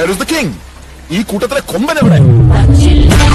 Where is the king? ഈ കൂട്ടത്തിലെ കൊമ്പൻ എവിടെ?